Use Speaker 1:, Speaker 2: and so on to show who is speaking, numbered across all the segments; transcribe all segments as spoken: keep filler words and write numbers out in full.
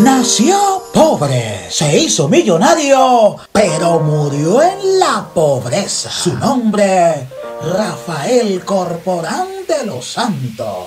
Speaker 1: Nació pobre, se hizo millonario, pero murió en la pobreza. Su nombre, Rafael Corporán de los Santos.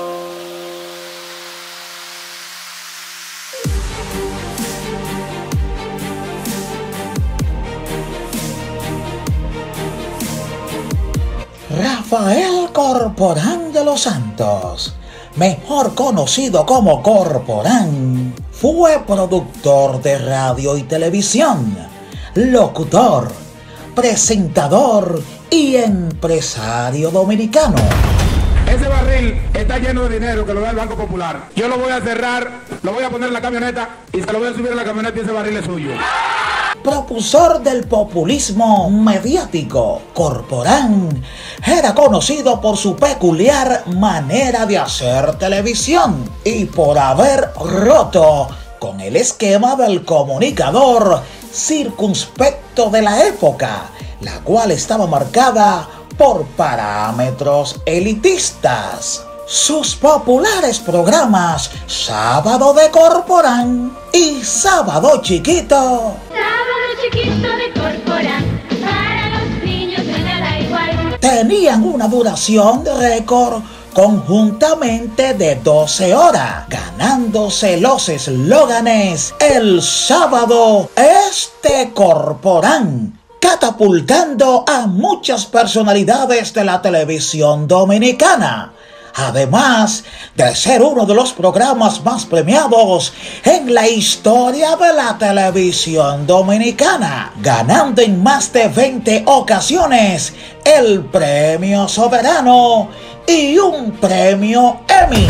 Speaker 1: Rafael Corporán de los Santos, mejor conocido como Corporán, fue productor de radio y televisión, locutor, presentador y empresario dominicano.
Speaker 2: Ese barril está lleno de dinero que lo da el Banco Popular. Yo lo voy a cerrar, lo voy a poner en la camioneta y se lo voy a subir en la camioneta y ese barril es suyo.
Speaker 1: Propulsor del populismo mediático, Corporán era conocido por su peculiar manera de hacer televisión y por haber roto con el esquema del comunicador circunspecto de la época, la cual estaba marcada por parámetros elitistas. Sus populares programas Sábado de Corporán y Sábado Chiquito,
Speaker 3: Sábado Chiquito de Corporán, para los niños de nada igual,
Speaker 1: tenían una duración de récord conjuntamente de doce horas, ganándose los eslóganes El sábado es de Corporán, catapultando a muchas personalidades de la televisión dominicana. Además de ser uno de los programas más premiados en la historia de la televisión dominicana, ganando en más de veinte ocasiones el Premio Soberano y un Premio Emmy.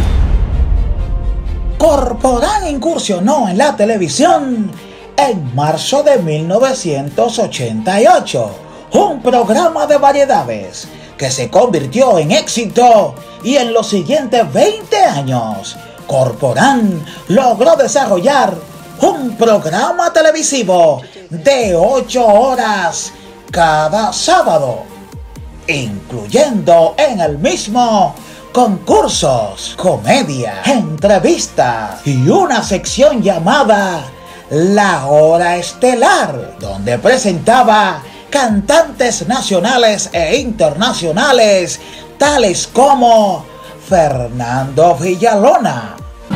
Speaker 1: Corporán incursionó en la televisión en marzo de mil novecientos ochenta y ocho, un programa de variedades que se convirtió en éxito, y en los siguientes veinte años, Corporán logró desarrollar un programa televisivo de ocho horas cada sábado, incluyendo en el mismo concursos, comedia, entrevistas y una sección llamada La Hora Estelar, donde presentaba cantantes nacionales e internacionales tales como Fernando Villalona,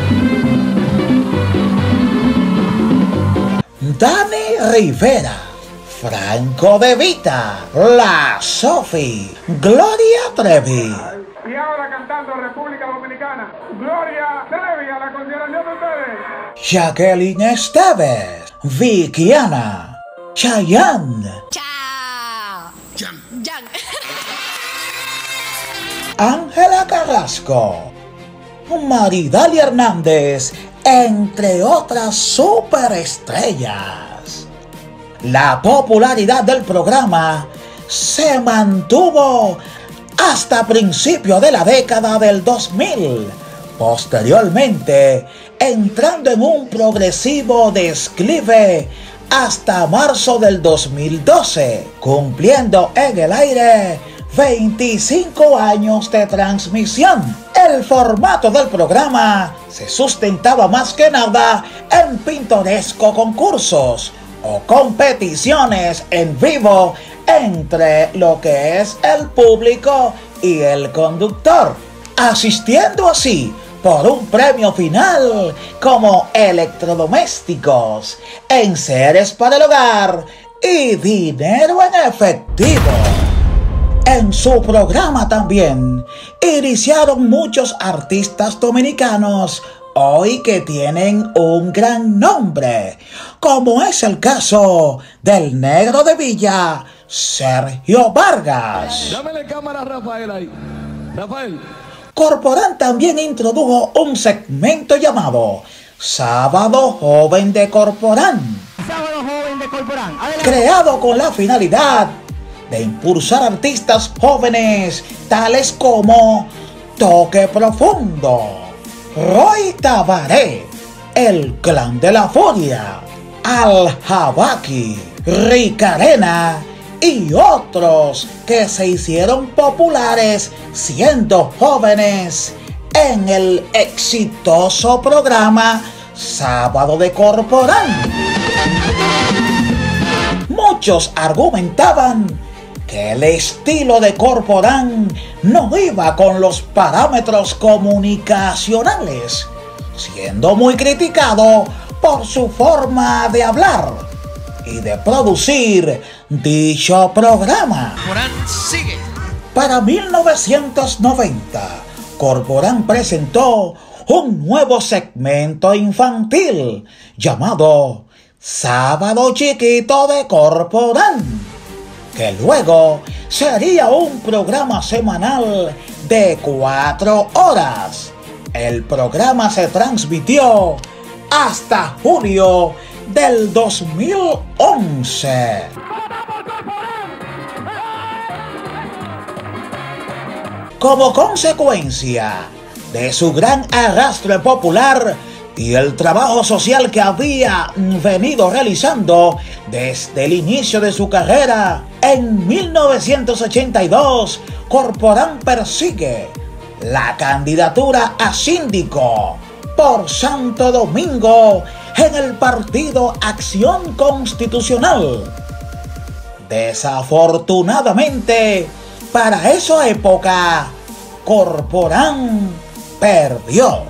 Speaker 1: Dani Rivera, Franco De Vita, La Sofi, Gloria Trevi.
Speaker 2: Y ahora cantando República Dominicana, Gloria Trevi, a la consideración de ustedes.
Speaker 1: Jacqueline Esteves, Vickiana, Chayanne,
Speaker 4: Chao.
Speaker 2: Jan.
Speaker 4: Jan.
Speaker 1: Ángela Carrasco, Maridalia Hernández, entre otras superestrellas. La popularidad del programa se mantuvo hasta principios de la década del dos mil, posteriormente entrando en un progresivo declive hasta marzo del dos mil doce, cumpliendo en el aire veinticinco años de transmisión. El formato del programa se sustentaba más que nada en pintorescos concursos o competiciones en vivo entre lo que es el público y el conductor, asistiendo así por un premio final como electrodomésticos, enseres para el hogar y dinero en efectivo. En su programa también iniciaron muchos artistas dominicanos hoy que tienen un gran nombre, como es el caso del Negro de Villa, Sergio Vargas.
Speaker 5: Dámele cámara a Rafael ahí. Rafael.
Speaker 1: Corporán también introdujo un segmento llamado Sábado Joven de Corporán,
Speaker 6: Sábado Joven de Corporán. Adelante.
Speaker 1: creado con la finalidad de impulsar artistas jóvenes tales como Toque Profundo, Roy Tabaré, El Clan de la Furia, Al Jabaki, Ricarena y otros que se hicieron populares siendo jóvenes en el exitoso programa Sábado de Corporán. Muchos argumentaban que el estilo de Corporán no iba con los parámetros comunicacionales, siendo muy criticado por su forma de hablar y de producir dicho programa.
Speaker 4: Corporán sigue.
Speaker 1: Para mil novecientos noventa, Corporán presentó un nuevo segmento infantil llamado Sábado Chiquito de Corporán, que luego sería un programa semanal de cuatro horas. El programa se transmitió hasta julio del dos mil once. Como consecuencia de su gran arrastre popular y el trabajo social que había venido realizando desde el inicio de su carrera, en mil novecientos ochenta y dos, Corporán persigue la candidatura a síndico por Santo Domingo en el partido Acción Constitucional. Desafortunadamente, para esa época, Corporán perdió.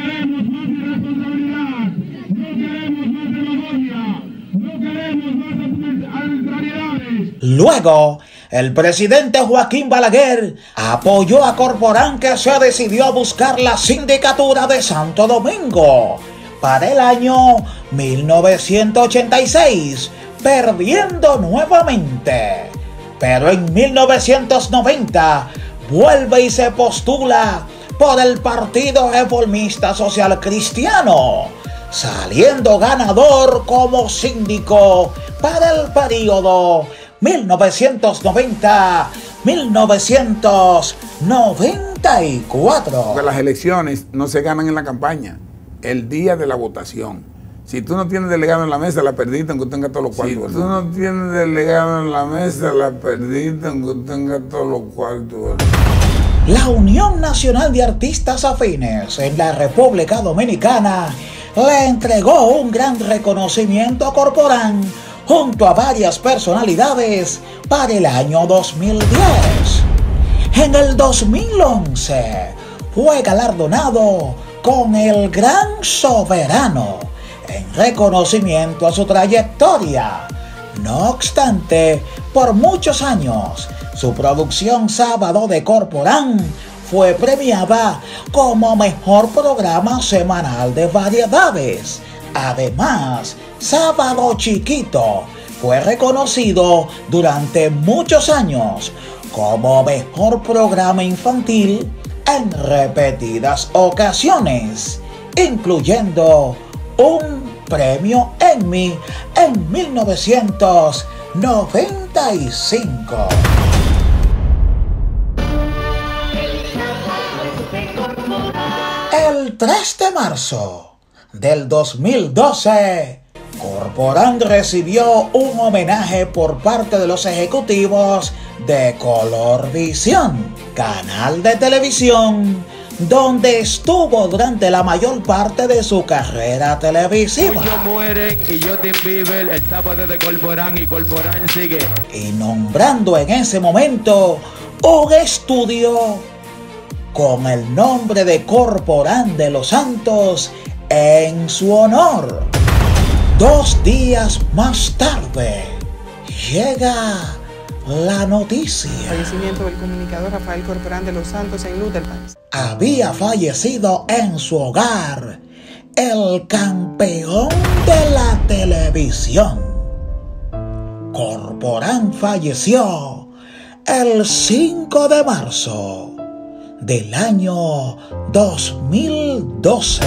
Speaker 1: Luego, el presidente Joaquín Balaguer apoyó a Corporán, que se decidió a buscar la sindicatura de Santo Domingo para el año mil novecientos ochenta y seis, perdiendo nuevamente. Pero en mil novecientos noventa vuelve y se postula por el Partido Reformista Social Cristiano, saliendo ganador como síndico para el periodo mil novecientos noventa a mil novecientos noventa y cuatro.
Speaker 2: Porque las elecciones no se ganan en la campaña, el día de la votación. Si tú no tienes delegado en la mesa, la perdiste aunque tenga todos los cuartos. Si tú no tienes delegado en la mesa, la perdiste aunque tenga todos los cuartos.
Speaker 1: La Unión Nacional de Artistas Afines en la República Dominicana le entregó un gran reconocimiento a Corporán junto a varias personalidades para el año dos mil diez. En el dos mil once fue galardonado con el Gran Soberano en reconocimiento a su trayectoria. No obstante, por muchos años, su producción Sábado de Corporán fue premiada como mejor programa semanal de variedades. Además, Sábado Chiquito fue reconocido durante muchos años como mejor programa infantil en repetidas ocasiones, incluyendo un premio Emmy en mil novecientos noventa y cinco. El tres de marzo del dos mil doce, Corporán recibió un homenaje por parte de los ejecutivos de Colorvisión, canal de televisión donde estuvo durante la mayor parte de su carrera televisiva.
Speaker 7: Muchos mueren y Justin Bieber, el sábado de Corporán, y Corporán sigue.
Speaker 1: Y nombrando en ese momento un estudio con el nombre de Corporán de los Santos en su honor. Dos días más tarde llega la noticia.
Speaker 8: Fallecimiento del comunicador Rafael Corporán de los Santos en Luz del país.
Speaker 1: Había fallecido en su hogar el campeón de la televisión. Corporán falleció el cinco de marzo del año dos mil doce.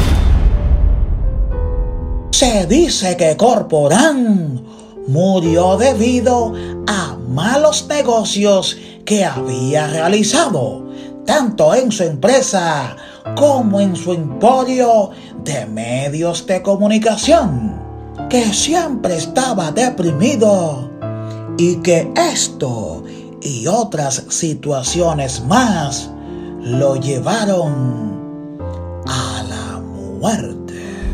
Speaker 1: Se dice que Corporán murió debido a malos negocios que había realizado, tanto en su empresa como en su emporio de medios de comunicación, que siempre estaba deprimido y que esto y otras situaciones más lo llevaron a la muerte.